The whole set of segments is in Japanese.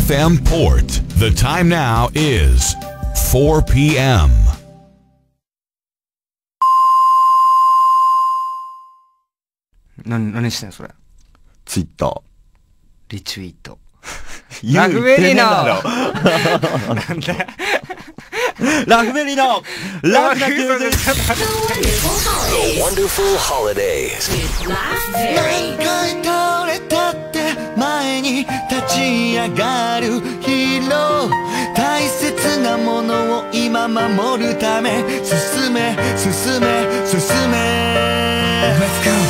FM Port. The time now is 4 p.m. 何してんそれ。 ツイッター。 リツイート。 ラフベリーのなんだラフベリーのラフな休日。 The wonderful holidays. 何回倒れたって前に立ち上がるヒーロー、大切なものを今守るため進め進め進め Let's go。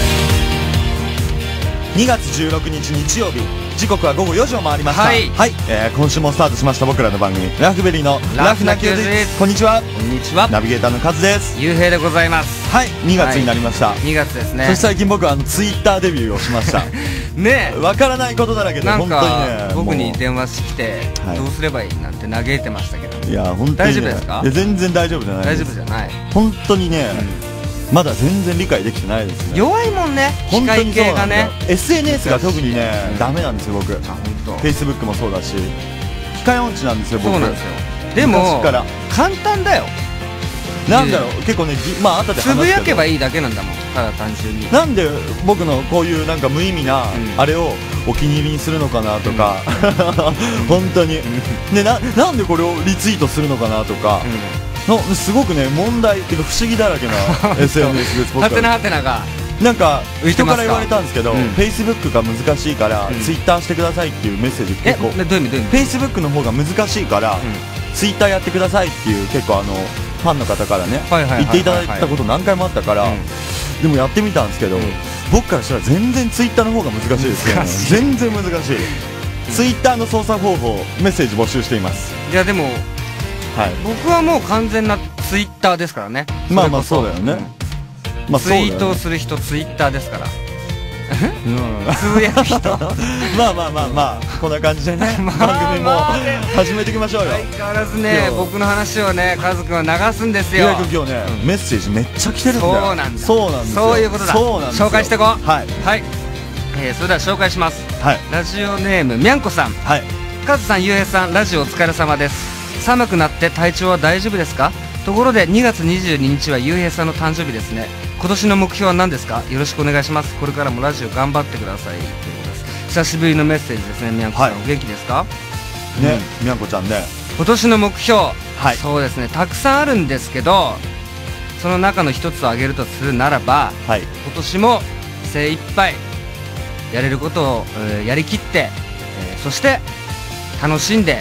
2月16日日曜日、時刻は午後4時を回りました。 はい、 今週もスタートしました僕らの番組ラフベリーのラフな休日。こんにちは。 こんにちは。 ナビゲーターのカズです。 ゆうへいでございます。 はい、2月になりました。 2月ですね。 そして最近僕はツイッターデビューをしました。 ねえ、 わからないことだらけでなん本当にかね、 僕にもう電話してきて、 はいどうすればいいなんて嘆いてましたけど、 いや本当に、ね、 大丈夫ですか？ いや全然大丈夫じゃない大です。 丈夫じゃない。 本当にね、まだ全然理解できてないですね。 弱いもんね、機本当械にそうなんだよ系がね。。 SNS が特にね、ダメなんですよ僕。 あ、本当。 Facebook もそうだし機械音痴なんですよ僕。 そうなんですよ。でも昔から簡単だよ。 なんだろう、結構ね、まあ後で話すけどつぶやけばいいだけなんだもん、ただ単純に。 なんで僕のこういうなんか無意味なあれをお気に入りにするのかなとか、本当にでなんでこれをリツイートするのかなとか、すごくね問題っていうか不思議だらけな SNS です僕は。 はてなはてながなんか浮いてますか？ 人から言われたんですけど、Facebook が難しいから Twitter してくださいっていうメッセージ結構、 どういう意味どういう意味？ Facebook の方が難しいから Twitter やってくださいっていう結構ファンの方からね言っていただいたこと何回もあったから、でもやってみたんですけど、僕からしたら全然 Twitter の方が難しいですよね。全然難しい。Twitter の操作方法メッセージ募集しています。 いやでもはい、 僕はもう完全なツイッターですからね。 まあまあそうだよね。まあツイートをする人ツイッターですから。つぶやく人。 まあまあまあまあこんな感じでね、番組も始めていきましょうよ。 相変わらずね、僕の話をね、カズくんは流すんですよ。 今日ね、メッセージめっちゃ来てるんだよ。 そうなんだ。 そうなんですよ。 そういうことだ。 そうなんですよ。 紹介していこう。 はいはい。それでは紹介します。 はい。 ラジオネームみゃんこさん。 はい。 カズさん、ゆうへいさん、ラジオお疲れ様です。寒くなって体調は大丈夫ですか？ところで2月22日はゆうへいさんの誕生日ですね。今年の目標は何ですか？よろしくお願いします。これからもラジオ頑張ってくださいということです。久しぶりのメッセージですね。みやんこさん、お元気ですか？ ね、みやんこちゃんね。 今年の目標、 はい、 そうですね、たくさんあるんですけど、その中の一つを挙げるとするならば、 はい、 今年も精一杯やれることを、やりきって、そして楽しんで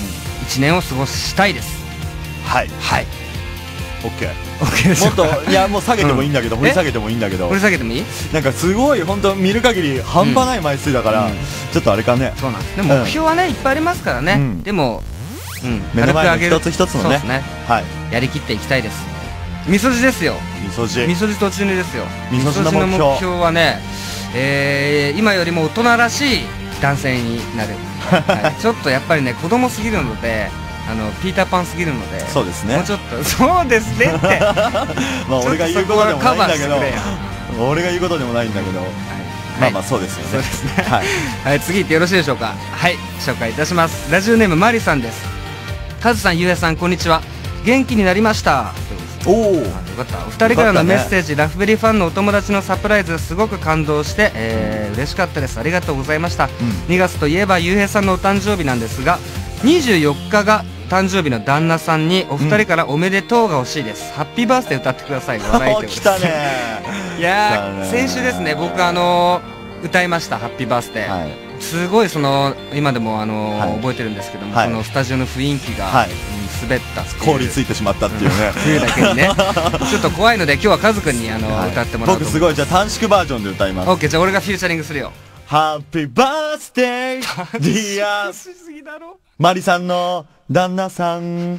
1年を過ごしたいです。 はいはい、 オッケー。 オッケーです。 もっといやもう下げてもいいんだけど、掘り下げてもいいんだけど、 掘り下げてもいい？ なんかすごい本当見る限り半端ない枚数だから、ちょっとあれかね。 そうなんです。でも目標はね、いっぱいありますからね。でも目の前の一つ一つのね、 はい、やりきっていきたいです。みそじですよ。 みそじ。 みそじとちぬですよ。 みそじの目標はね、今よりも大人らしい男性になる。ちょっとやっぱりね、子供すぎるので。ピーターパンすぎるので、 そうですね、 もうちょっと、そうですねってまあ俺が言うことでもないんだけど、俺が言うことでもないんだけど、まあまあそうですよね。 そうですね。はい、次行ってよろしいでしょうか。はい、紹介いたします。ラジオネームマリさんです。カズさん、ゆうやさん、こんにちは。元気になりました。 おお、よかった。お二人からのメッセージ、ラフベリーファンのお友達のサプライズ、すごく感動して、嬉しかったです。ありがとうございました。2月といえばゆうへいさんのお誕生日なんですが、24日が誕生日の旦那さんにお二人からおめでとうが欲しいです。ハッピーバースデー歌ってください。笑いて来たね。 いやー、先週ですね、僕歌いました、ハッピーバースデー。すごい今でも覚えてるんですけども、そのスタジオの雰囲気が滑った凍りついてしまったっていうね、 冬だけにねちょっと怖いので今日はカズくんに歌ってもらおうと思います。 僕すごい、じゃあ短縮バージョンで歌います。 オッケー、じゃあ俺がフューチャリングするよ。 ハッピーバースデーディアマリさんの旦那さん、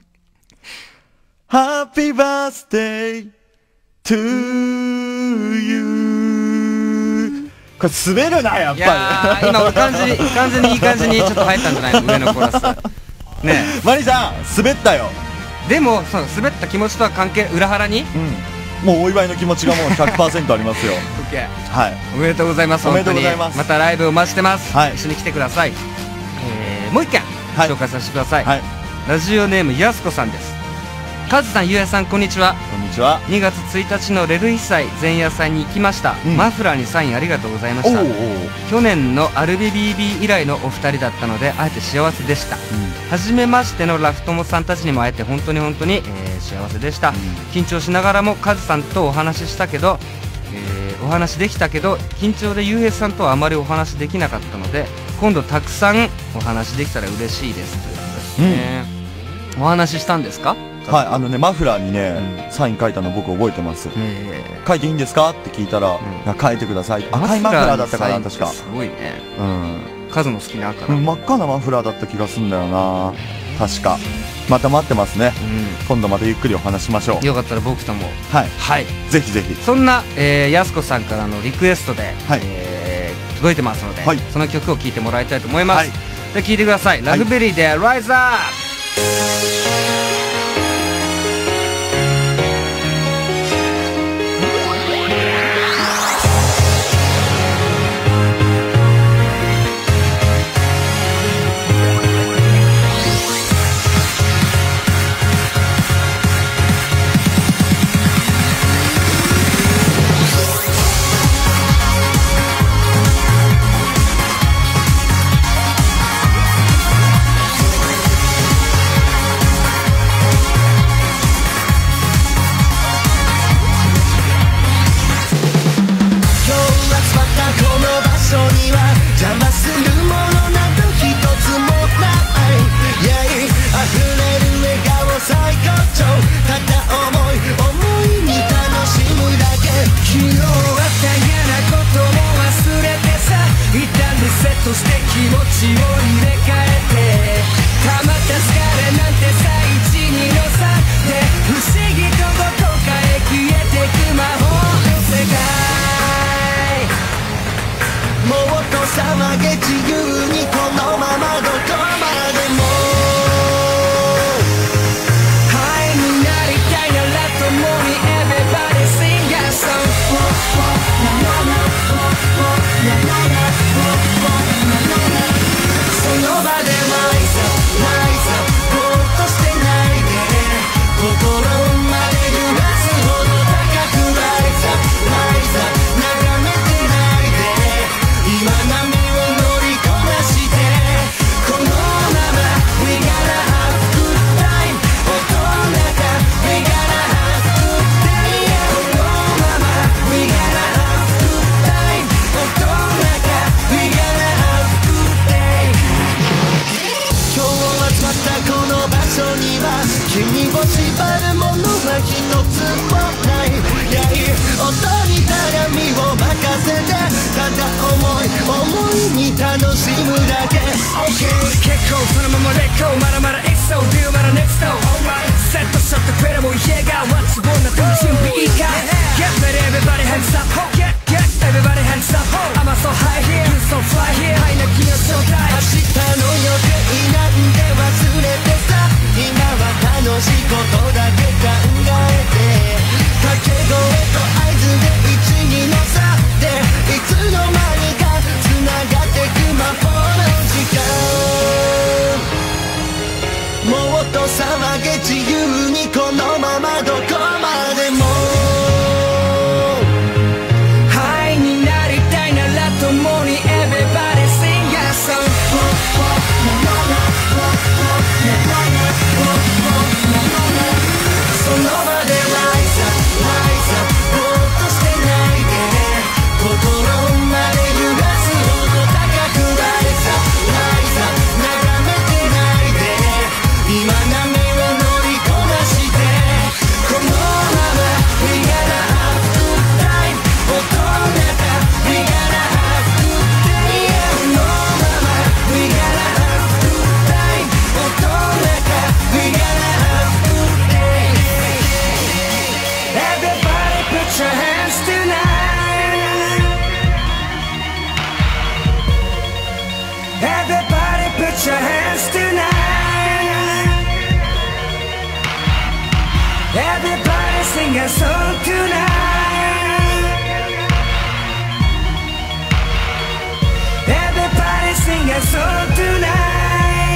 ハッピーバースデートゥーユー。これ滑るな、やっぱり。いやー、今俺完全にいい感じにちょっと入ったんじゃないの、上のコーラスね。 マリさん滑ったよ。 でもその滑った気持ちとは関係裏腹に、 もうお祝いの気持ちがもう 100% ありますよ。 オッケー、 はい、 おめでとうございます。 おめでとうございます。 またライブお待ちしてます。 はい、 一緒に来てください。 もう一件紹介させてください。ラジオネームやすこさんです。カズさん、ゆうやさん、こんにちは。 こんにちは。 2月1日のレルイ祭前夜祭に行きました。マフラーにサインありがとうございました。去年のアルビ BB 以来のお二人だったので会えて幸せでした。初めましてのラフトモさんたちにも会えて本当に幸せでした。緊張しながらもカズさんとお話しできたけど、緊張でゆうへいさんとはあまりお話できなかったので、今度たくさんお話できたら嬉しいですということですね。お話ししたんですか？ はい、マフラーにね、サイン書いたの僕覚えてます。書いていいんですかって聞いたら、書いてください。赤いマフラーだったかな、確か。 すごいね。カズの好きな赤だ。 真っ赤なマフラーだった気がすんだよな、確か。また待ってますね。今度またゆっくりお話しましょう。 よかったら僕とも。 はい、ぜひぜひ。 そんなやすこさんからのリクエストで届いてますので、その曲を聴いてもらいたいと思います。で、聴いてください。ラグベリーで Rise Up。 Everybody sing a song tonight.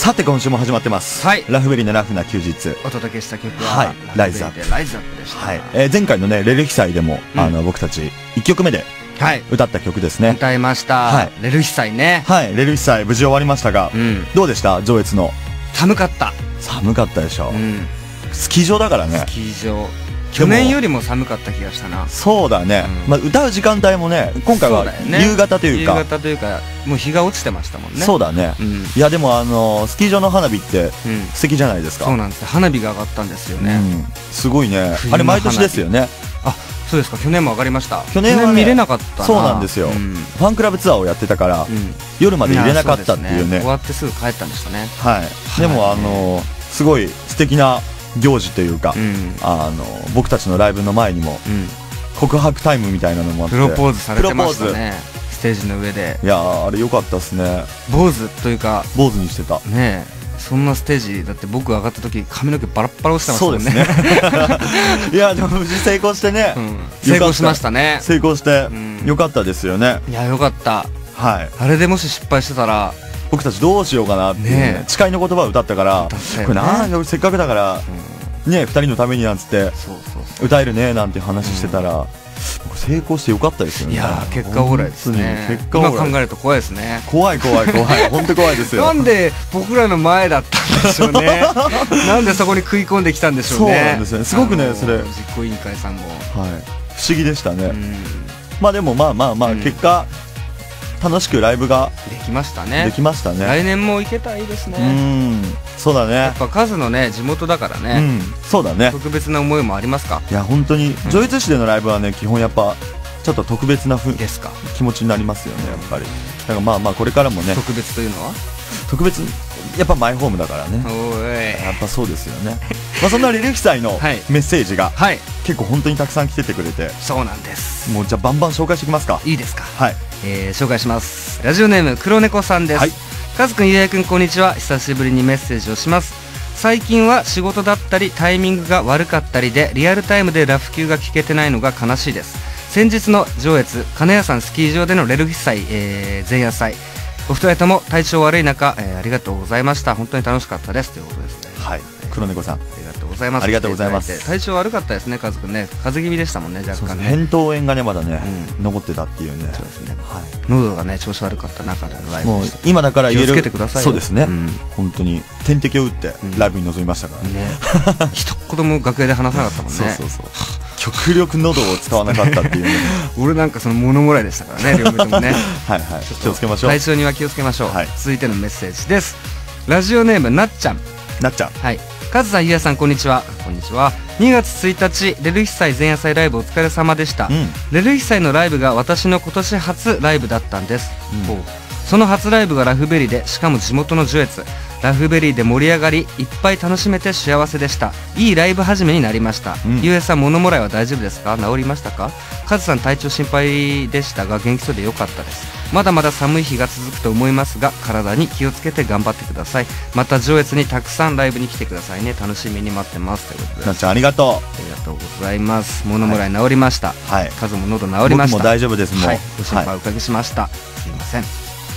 さて今週も始まってます、 はい、 ラフベリーのラフな休日お届けした曲は、 はい、ライズアップライズアップでした、 はい前回のねレルヒ祭でも、僕たち1曲目で歌った曲ですね、 歌いました、はい、レルヒ祭ね、 はい、レルヒ祭無事終わりましたが、どうでした上越の？ 寒かった。 寒かったでしょ、スキー場だからね。 スキー場去年よりも寒かった気がしたな。 そうだね、歌う時間帯もね今回は夕方というか、 夕方というかもう日が落ちてましたもんね。 そうだね、いやでもスキー場の花火って素敵じゃないですか。 そうなんです、花火が上がったんですよね、 すごいね。あれ毎年ですよね。 あ、そうですか。去年も上がりました。 去年は、ね、 見れなかったな。 そうなんですよ、ファンクラブツアーをやってたから、夜まで入れなかったっていうね。 終わってすぐ帰ったんでしたね。 はい、でもすごい素敵な行事というか、僕たちのライブの前にも告白タイムみたいなのもあってプロポーズされてましたね、ステージの上で。 いやーあれ良かったっすね。 坊主というか坊主にしてたね。そんなステージだって僕上がった時髪の毛バラッバラ落ちてましたもんね。 そうですねいやでも無事成功してね、 成功しましたね。 成功して良かったですよね。 いや良かった。 はい、 あれでもし失敗してたら僕たちどうしようかなっていうね、誓いの言葉を歌ったから、これなんかせっかくだからね、2人のためになんつって歌えるねなんて話してたら、成功してよかったですよね。 いや結果オーライですね。今考えると怖いですね。 怖い本当怖いですよ。 なんで僕らの前だったんでしょうねなんでそこに食い込んできたんでしょうね。 そうなんですね。すごくねそれ実行委員会さんも、 不思議でしたね。まあでもまあ結果楽しくライブができましたね。 できましたね。 来年も行けたらいいですね。 そうだね。 やっぱカズのね地元だからね。 そうだね。 特別な思いもありますか？ いや本当に上越市でのライブはね基本やっぱちょっと特別なですか気持ちになりますよねやっぱり。だからまあこれからもね。 特別というのは？ 特別やっぱマイホームだからね。やっぱそうですよね。まあそんなレルヒ祭のメッセージが結構本当にたくさん来ててくれて。 そうなんです。 もうじゃあバンバン紹介していきますか。 いいですか？ はい。 紹介します。ラジオネーム黒猫さんです。カズくん、ゆうやくん、こんにちは。久しぶりにメッセージをします。最近は仕事だったりタイミングが悪かったりでリアルタイムでラフ級が聞けてないのが悲しいです。先日の上越金谷山スキー場でのレルヒ祭、前夜祭、お二人とも体調悪い中、ありがとうございました。本当に楽しかったですということですね。 はい、黒猫さんありがとうございます。 ありがとうございます。 体調悪かったですねカズくんね。風邪気味でしたもんね若干ね。 扁桃炎がねまだね、残ってたっていうね。 そうですね。喉がね調子悪かった中でのライブもう今だから言える。 気をつけてくださいよ。 そうですね、本当に点滴を打ってライブに臨みましたからね。一言も楽屋で話さなかったもんね。 そう極力喉を使わなかったっていうね俺なんかその物もらいでしたからね両目ともねはい気をつけましょう。 体調には気をつけましょう。続いてのメッセージです。ラジオネームなっちゃん。はい。カズさん、ゆうやさん、こんにちは。こんにちは。2月1日レルヒ祭前夜祭ライブお疲れ様でした。レルヒ祭のライブが私の今年初ライブだったんです。その初ライブがラフベリーで、しかも地元の上越ラフベリーで盛り上がりいっぱい楽しめて幸せでした。いいライブ始めになりました。ゆうやさん、物もらいは大丈夫ですか？治りましたか？カズさん、体調心配でしたが元気そうでよかったです。まだまだ寒い日が続くと思いますが体に気をつけて頑張ってください。また上越にたくさんライブに来てくださいね。楽しみに待ってますということで。 なっちゃんありがとう。 ありがとうございます。物もらい治りました。カズも喉治りました。 僕も大丈夫です。もうご心配おかけしました。すいません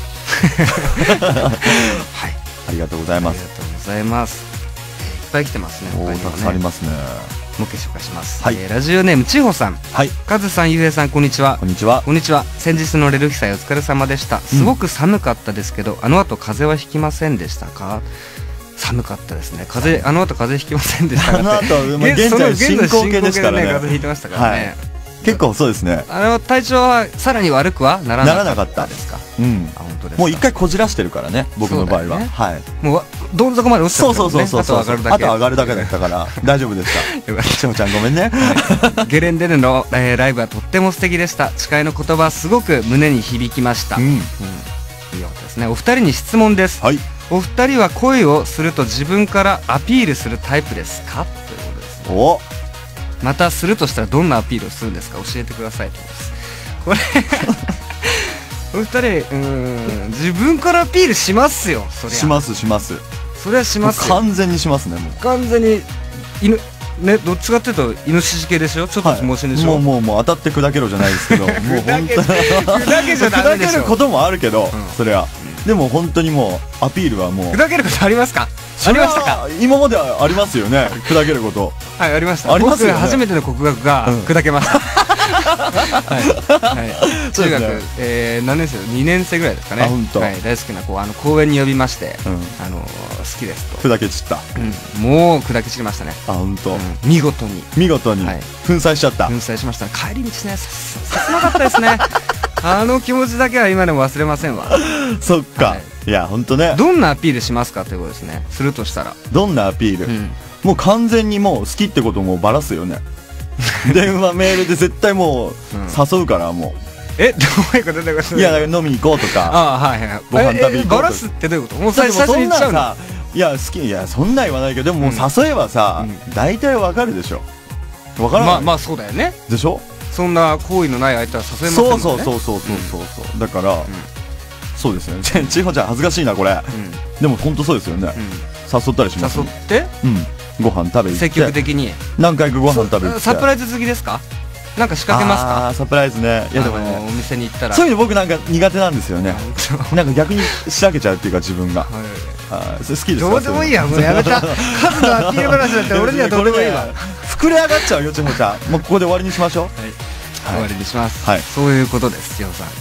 ありがとうございます。 ありがとうございます。いっぱい来てますね。 たくさんありますね。 もう一回紹介します。ラジオネームちほさん。カズさん、ゆうへいさん、こんにちは。 こんにちは。 こんにちは。先日のレルヒ祭お疲れ様でした。すごく寒かったですけど、あの後風邪はひきませんでしたか？寒かったですね。あの後風邪ひきませんでしたか？ あの後現在進行形ですからね。 風邪ひいてましたからね。 結構そうですね。 体調はさらに悪くはならなかったですか？もう一回こじらしてるからね、僕の場合は。 もうどん底まで落ちちゃったね。あと上がるだけ。 あと上がるだけだったから大丈夫でした。よかった。しほちゃんごめんね。 ゲレンデでのライブはとっても素敵でした。誓いの言葉すごく胸に響きました。いいことですね。お二人に質問です。お二人は恋をすると自分からアピールするタイプですか？ということですね。またするとしたらどんなアピールをするんですか？教えてくださいということです。これお二人自分からアピールしますよ。そりゃしますそれはしますよ。 完全にしますね。もう完全にね、どっちかっていうとイノシシ系でしょ。ちょっとつもしんでしょ。 もう当たって砕けろじゃないですけどもう本当に砕けちゃダメでしょ。 砕けることもあるけどそれはでも本当にもうアピールはもう砕けることありますか？ありましたか？ 今まではありますよね、砕けること。 はい、ありました。 ありますよね。 僕初めての国学が砕けました。はい、中学、何年生？2年生ぐらいですかね。はい、大好きな公園に呼びまして、好きですと。 砕け散った。 もう砕け散りましたね。 あ、本当。 見事に粉砕しちゃった。 粉砕しました。帰り道ね、切なかったですね。あの気持ちだけは今でも忘れませんわ。 そっか。いや本当ね。 どんなアピールしますかということですね。するとしたらどんなアピール？もう完全にもう好きってこともバラすよね。電話メールで絶対もう誘うからもう。 どういうこと？ いや飲みに行こうとか。 はいはい。 ご飯食べに行こうとか。 バラすってどういうこと？もう最初に言っちゃうの？ いや好き、いやそんなん言わないけど、でももう誘えばさ大体わかるでしょ。わからない？ まあそうだよね。 でしょ？ そんな好意のない相手は誘えませんもんね。 そうだからそうですよね。千穂ちゃん恥ずかしいなこれ。でも本当そうですよね。誘ったりします。 誘って？ ご飯食べに行って積極的に何回かご飯食べに行って。 サプライズ好きですか？なんか仕掛けますか？ サプライズね。いやでもね、 お店に行ったらそういうの僕なんか苦手なんですよね。なんか逆に仕上げちゃうっていうか自分が。それ好きですか？ どうでもいいや、もうやめた。数のアピール話だって俺にはどうでもいいわ。 膨れ上がっちゃうよ千穂ちゃん。もうここで終わりにしましょう。 終わりにします。そういうことです千穂さん。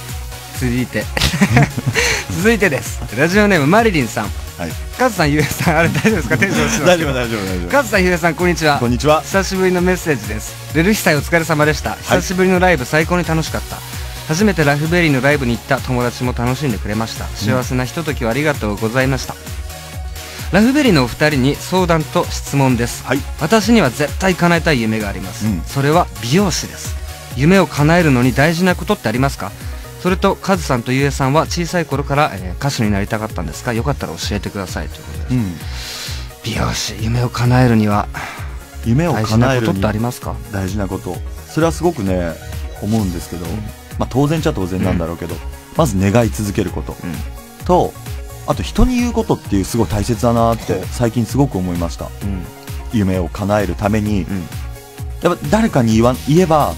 続いてです。ラジオネームマリリンさん。カズさん、ゆうえさん、あれ大丈夫ですか？テンションしてます。 大丈夫。 カズさん、ゆうえさん、こんにちは。 こんにちは。 久しぶりのメッセージです。レル被災お疲れ様でした。久しぶりのライブ最高に楽しかった。初めてラフベリーのライブに行った友達も楽しんでくれました。幸せなひとときをありがとうございました。ラフベリーのお二人に相談と質問です。私には絶対叶えたい夢があります。それは美容師です。夢を叶えるのに大事なことってありますか？それとカズさんとゆえさんは小さい頃から、歌手になりたかったんですか？よかったら教えてくださいということです。美容師、夢を叶えるには大事なことってありますか？ 大事なこと、それはすごくね思うんですけど、当然っちゃ当然なんだろうけど、まず願い続けることと、あと人に言うことっていうすごい大切だなって最近すごく思いました。夢を叶えるためにやっぱ誰かに言えば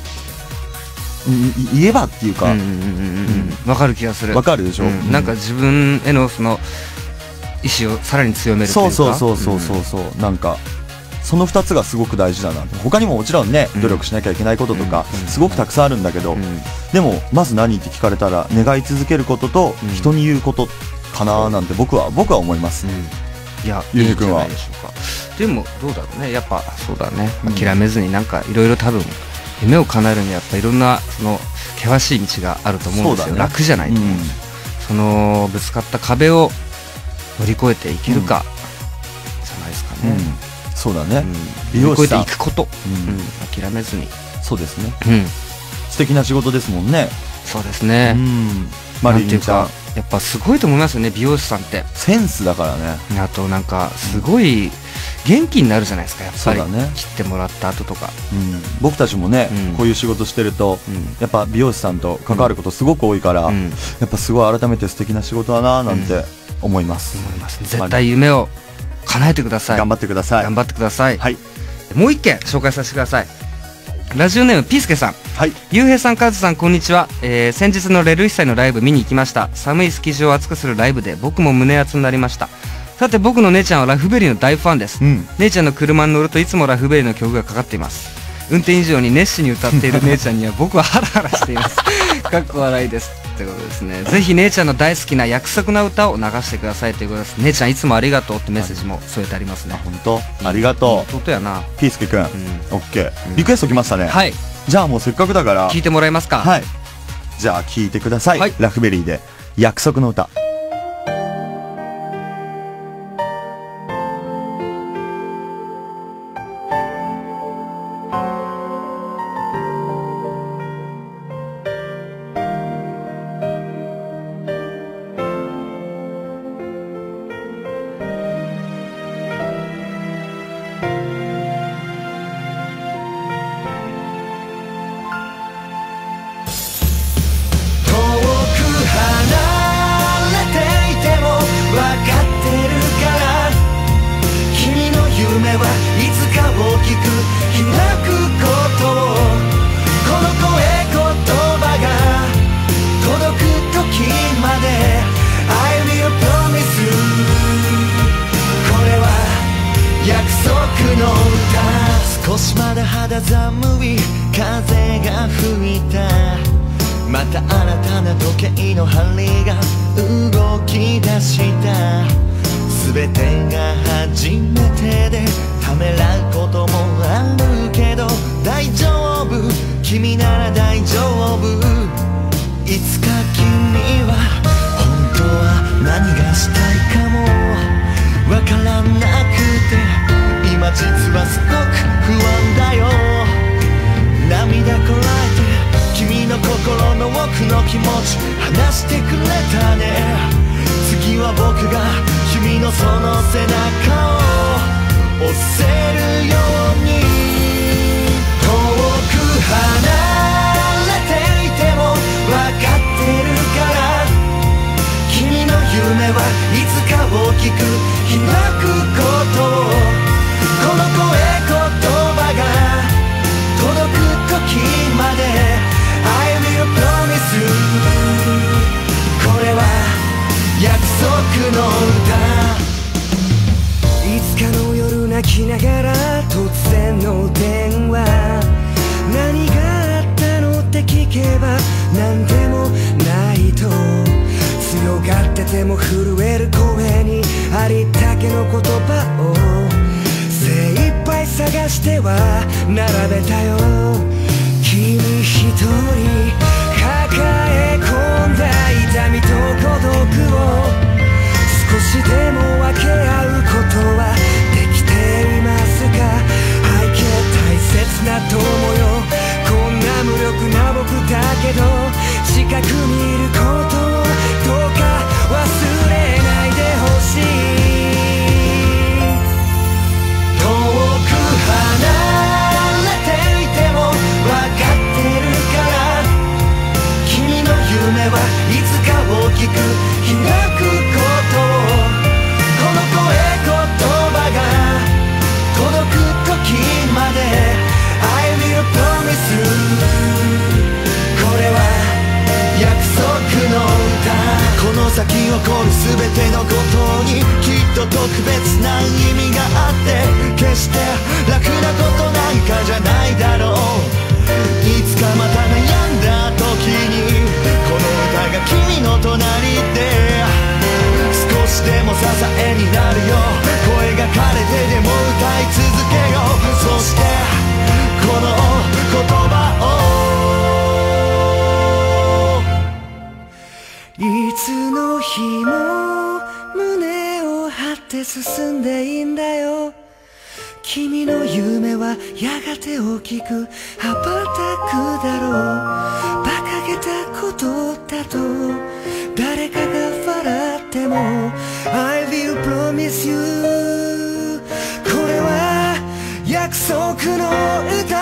っていうか、 分かる気がする。 分かるでしょ。 なんか自分へのその意志をさらに強めるというか。 そうなんかその2つがすごく大事だな。他にももちろんね努力しなきゃいけないこととかすごくたくさんあるんだけど、でもまず何って聞かれたら願い続けることと人に言うことかななんて僕は思います。 いや、いいんじゃないでしょうか。でもどうだろうね、やっぱそうだね、諦めずになんかいろいろ多分夢を叶えるにはやっぱいろんなその険しい道があると思うんですよ。楽じゃないと、そのぶつかった壁を乗り越えていけるかじゃないですかね。 そうだね、 乗り越えていくこと、諦めずに。 そうですね、素敵な仕事ですもんね。 そうですね。 マリリンちゃんやっぱすごいと思いますよね、美容師さんって。 センスだからね。 あとなんかすごい元気になるじゃないですか、やっぱり切ってもらった後とか。 僕たちもねこういう仕事してるとやっぱ美容師さんと関わることすごく多いから、やっぱすごい改めて素敵な仕事だななんて思います。 絶対夢を叶えてください。 頑張ってください。 頑張ってください。もう一件紹介させてください。ラジオネームピースケさん。ゆうへいさん、カズさん、こんにちは。先日のレル被災のライブ見に行きました。寒いスキー場を熱くするライブで僕も胸熱になりました。さて僕の姉ちゃんはラフベリーの大ファンです。姉ちゃんの車に乗るといつもラフベリーの曲がかかっています。運転以上に熱心に歌っている姉ちゃんには僕はハラハラしています。かっこ笑いです。ということですね。ぜひ姉ちゃんの大好きな約束の歌を流してくださいということです。姉ちゃんいつもありがとうってメッセージも添えてありますね。 本当ありがとう。 本当やな。 ピースケくん、オッケー。リクエスト来ましたね。じゃあもうせっかくだから聞いてもらえますか。 じゃあ聞いてください。ラフベリーで約束の歌。 離れしまだ肌寒い風が吹いた、また新たな時計の針が動き出した。全てが初めてでためらうこともあるけど、大丈夫、君なら大丈夫。いつか君は本当は何がしたいかもわからなくて、今実はすごく不安だよ。涙こらえて君の心の奥の気持ち話してくれたね。次は僕が君のその背中を押せるように。遠く離れていても分かってるから、君の夢はいつか大きく開くことを、この声言葉が届く時まで I will promise you。 これは約束の歌。いつかの夜泣きながら突然の電話、何があったのって聞けば何でもないと、強がってても震える声にありったけの言葉を精一杯探しては並べたよ。君一人抱え込んだ痛みと孤独を少しでも分け合うことはできていますか。愛け大切な友よ、こんな無力な僕だけど近くにいることをどうか忘れないでほしい。遠く離れていても分かってるから、君の夢はいつか大きく開くことを、この声言葉が届く時まで I will promise you。 これは約束の歌。この先起こる全てのことにきっと特別な意味があって、決して楽なことなんかじゃないだろう。いつかまた悩んだ時にこの歌が君の隣で少しでも支えになるよ。声が枯れてでも歌い続けよう。そしてこの言葉をいつの日も胸を張って進んでいいんだよ。君の夢はやがて大きく羽ばたくだろう。馬鹿げたことだと誰かが笑っても I will promise you。 これは約束の歌。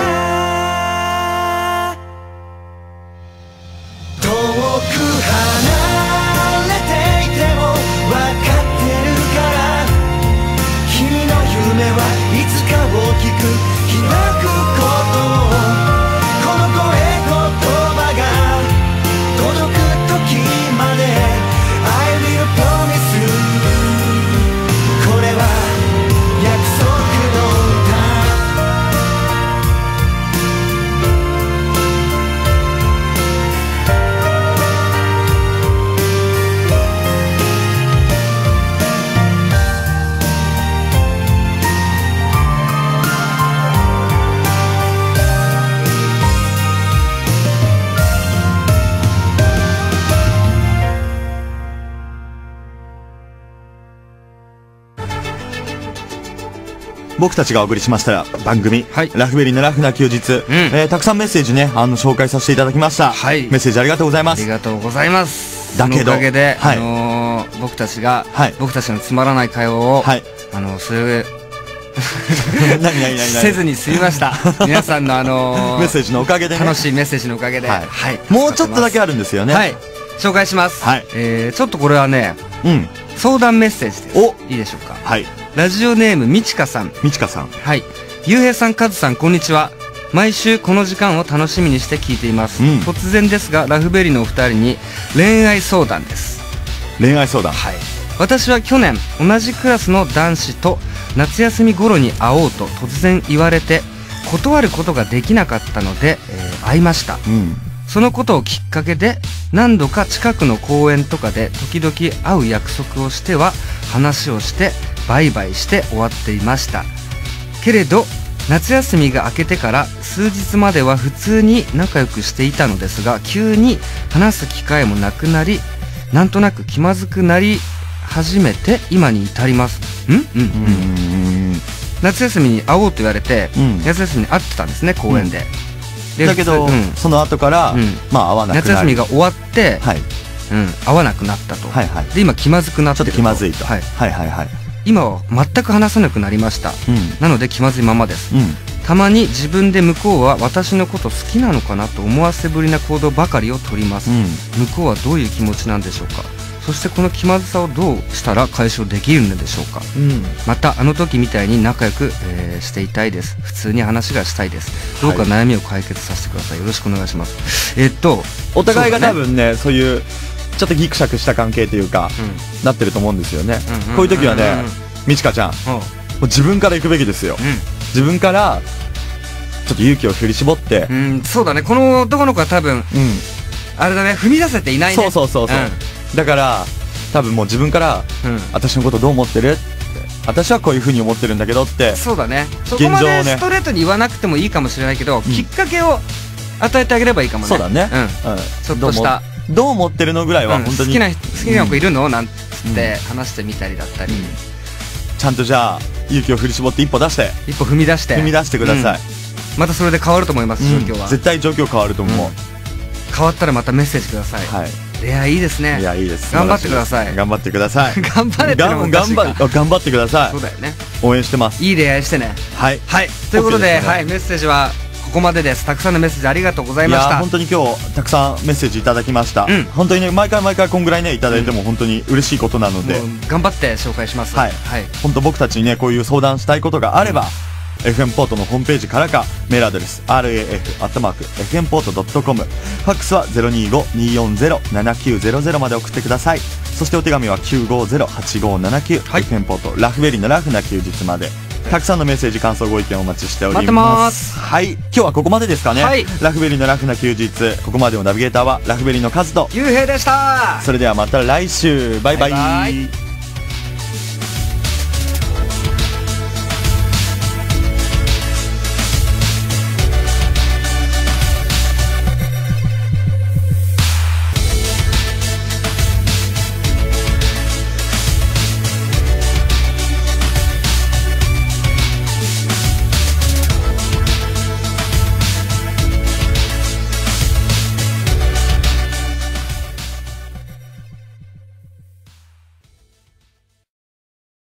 遠く離れていても分かってるから、君の夢はいつか大きく開くことを、この声言葉が届く時まで I will promise you。 これは約束の歌。僕たちがお送りしました番組、はい、ラフベリーのラフな休日、たくさんメッセージね紹介させていただきました、はい、メッセージありがとうございます。 ありがとうございます。 だけどそのおかげで、はい、僕たちが、はい、僕たちのつまらない会話を、はい、それせずに済みました。皆さんのメッセージのおかげでね、 楽しいメッセージのおかげで、はいはい、 もうちょっとだけあるんですよね。 はい、紹介します。はい、ちょっとこれはね、相談メッセージです。いいでしょうか。はい。ラジオネームみちかさん。 みちかさん。 はい。ゆうへいさん、かずさん、こんにちは。毎週この時間を楽しみにして聞いています。突然ですが、ラフベリーのお二人に恋愛相談です。 恋愛相談。 はい。私は去年同じクラスの男子と夏休み頃に会おうと突然言われて、 断ることができなかったので、会いました、そのことをきっかけで何度か近くの公園とかで時々会う約束をしては話をしてバイバイして終わっていましたけれど、夏休みが明けてから数日までは普通に仲良くしていたのですが、急に話す機会もなくなり、なんとなく気まずくなり始めて今に至ります。夏休みに会おうと言われて、夏休みに会ってたんですね、公園で。 だけど、その後から、まあ会わなくなる。 夏休みが終わって、会わなくなったと。で今気まずくなってると。 ちょっと気まずいと。 今は全く話さなくなりました、なので気まずいままです、たまに自分で向こうは私のこと好きなのかなと思わせぶりな行動ばかりを取ります、向こうはどういう気持ちなんでしょうか。そしてこの気まずさをどうしたら解消できるのでしょうか、またあの時みたいに仲良く、していたいです。普通に話がしたいです。どうか悩みを解決させてください。よろしくお願いします。 お互いが多分ね、そういうちょっとギクシャクした関係というか、なってると思うんですよね。こういう時はね、みちかちゃん、もう自分から行くべきですよ。自分からちょっと勇気を振り絞って。 そうだね、この男の子は多分、あれだね、踏み出せていないね。 そうだから多分もう自分から私のことどう思ってるって、私はこういう風に思ってるんだけどって。 そうだね、そこまでストレートに言わなくてもいいかもしれないけど、きっかけを与えてあげればいいかもね。 そうだね、 ちょっとしたどう思ってるのぐらいは本当に、 好きな子いるのなんて話してみたりだったり、 ちゃんとじゃあ勇気を振り絞って一歩踏み出してください。 またそれで変わると思います。状況は絶対状況変わると思う。 変わったらまたメッセージください。恋愛いいですね。 いいです。 頑張ってください。 頑張ってください。 頑張れってのも頑張ってください。 そうだよね。 応援してます。 いい恋愛してね。 はいということで、メッセージはここまでです。たくさんのメッセージありがとうございました。 いや本当に今日たくさんメッセージいただきました。本当にね、毎回こんぐらいねいただいても本当に嬉しいことなので、 頑張って紹介します。 本当僕たちにねこういう相談したいことがあれば、FM ポートのホームページからか、メールアドレス raf@fmport.com、 ファックスは 025-240-7900 まで送ってください。そしてお手紙は 950-8579、FM ポートラフベリーのラフな休日まで。たくさんのメッセージ、感想、ご意見お待ちしております。 待ってます。 今日はここまでですかね。ラフベリーのラフな休日、ここまでのナビゲーターはラフベリーのカズとゆうへいでした。 それではまた来週、バイバイ。